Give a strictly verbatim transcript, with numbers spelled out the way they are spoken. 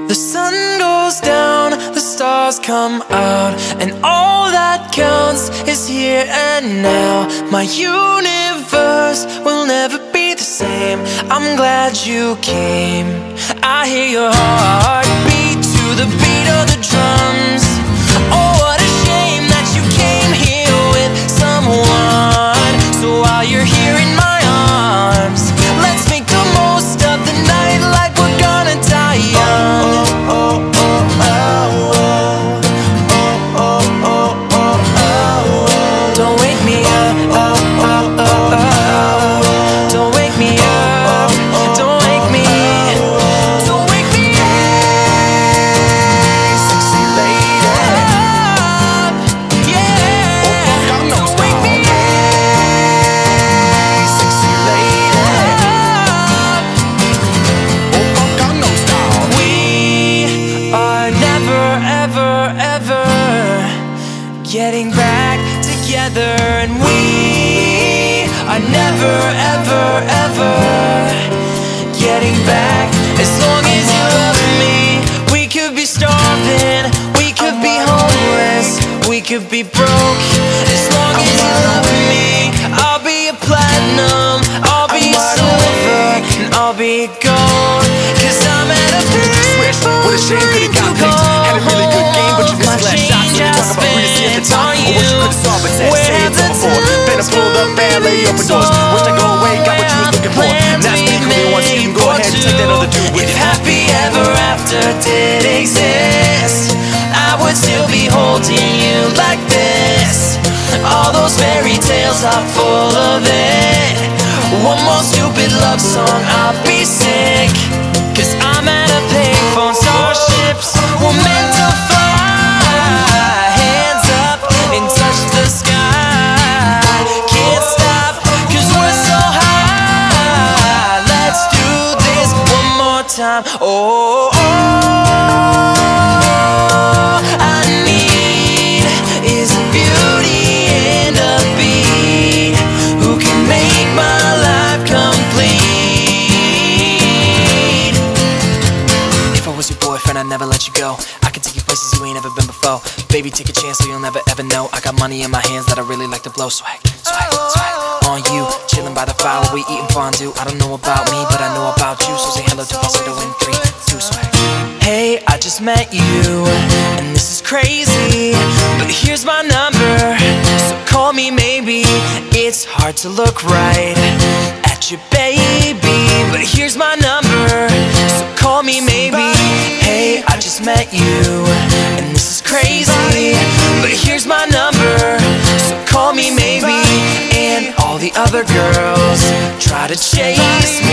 The sun goes down, the stars come out, and all that counts is here and now. My universe will never be the same. I'm glad you came. I hear your heart beat to the beat of the drums. Oh, what a shame that you came here with someone. So while you're here in my arms, let's make the most of the night like we're gonna die young. Don't wake me up, oh, oh, oh, oh. Don't wake me up, don't wake me, don't wake me up, sexy lady. Yeah, don't wake me up, sexy lady. We are never, ever, ever getting back together, and we are never, ever, ever getting back. As long as you love me, we could be starving, we could be homeless, we could be broke. As long as you love me, I'll be a platinum, I'll be a silver, and I'll be gold. Cause I'm at a place what a shame could it got picked. Had a really good game, but you missed last shot. So you talk about who you see at the top, or what you could've saw, but said, say it's all before. Been a pulled up ballet, open doors. Wish I go away, got what you was looking for. Now speak who they want, so you can go ahead and take that other dude with you. If you. happy ever after did exist, I would still be holding you like this. All those fairy tales are full of it. One more stupid love song, I'll be sick. Cause I'm at a payphone, starships were meant to fly. Hands up and touch the sky. Can't stop cause we're so high. Let's do this one more time. Oh, oh, I need is beauty and a beat who can make my life complete. If I was your boyfriend, I'd never let you go. I could take you places you ain't ever been before. Baby, take a chance so you'll never ever know. I got money in my hands that I really like to blow. Swag, swag, swag on you. Chilling by the fire while we eating fondue. I don't know about me, but I know about you. So say hello to falsetto in three, two, swag. Hey, I just met you, and this is crazy, but here's my number, so call me maybe. It's hard to look right at your baby, but here's my number, so call me maybe. Hey, I just met you, and this is crazy, but here's my number, so call me maybe. And all the other girls try to chase